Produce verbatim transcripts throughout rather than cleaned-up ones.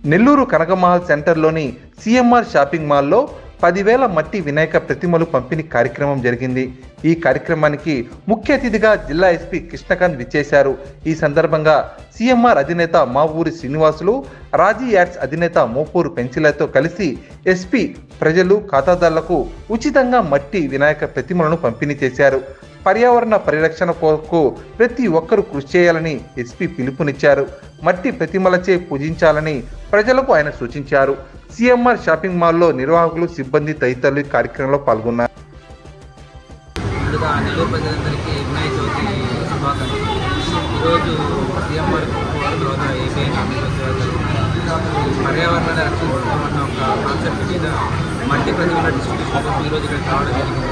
నెల్లూరు కనకమహల్ సెంటర్లోని CMR shopping మాల్లో పదివేల మట్టి వినాయక ప్రతిమలు పంపిణీ కార్యక్రమం జరిగింది. ఈ కార్యక్రమానికి ముఖ్య అతిథిగా జిల్లా ఎస్పీ కృష్ణకాంత్ విచ్చేశారు. ఈ సందర్భంగా సిఎంఆర్ అధినేత మావూరి శ్రీనివాసులు, రాజీ యాడ్స్ అధినేత మోపూరు పెంచిలతో కలిసి ఎస్పీ ప్రజలు ఖాతాదారులకు ఉచితంగా మట్టి వినాయక ప్రతిమలను పంపిణీ చేశారు. పర్యావరణ పరిరక్షణ కొరకు ప్రతి ఒక్కరూ కృషి చేయాలని ఎస్పీ పిలుపునిచ్చారు. మట్టి ప్రతిమలచే పూజించాలని ప్రజలకు ఆయన సూచించారు. సిఎంఆర్ షాపింగ్ మాల్లో నిర్వాహకులు, సిబ్బంది తదితరులు ఈ కార్యక్రమంలో పాల్గొన్నారు. నెల్లూరు ప్రజలందరికీ వినాయక చవితి శుభాకాంక్షలు. ఈరోజు సిఎంఆర్ పర్యావరణాన్ని రక్షించుకోమన్న ఒక కాన్సెప్ట్ మీద మట్టి ప్రతిమల డిస్ట్రిబ్యూషన్ కోసం ఈరోజు ఇక్కడ రావడం జరిగింది.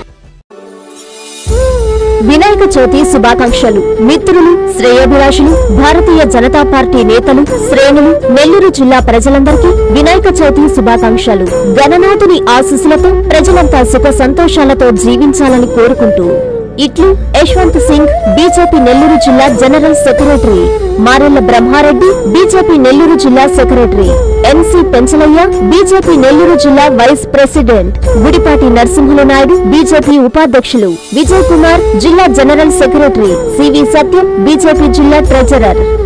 వినాయక చవితి శుభాకాంక్షలు. మిత్రులు, శ్రేయోభిలాషులు, భారతీయ జనతా పార్టీ నేతలు, శ్రేణులు, నెల్లూరు జిల్లా ప్రజలందరికీ వినాయక చవితి శుభాకాంక్షలు. గణనాథుని ఆశీస్సులతో ప్రజలంతా సుఖ సంతోషాలతో జీవించాలని కోరుకుంటూ ఇట్లు యశ్వంత్ సింగ్, బీజేపీ నెల్లూరు జిల్లా general secretary, Marella Brahmareddy, BJP Nellore జిల్లా secretary, NC Penchalaiah, BJP Nellore జిల్లా vice president, Gudipati Narasimhulu Naidu, BJP ఉపాధ్యక్షులు, విజయ్ కుమార్, జిల్లా general secretary, CV Satyam, BJP జిల్లా ట్రెజరర్.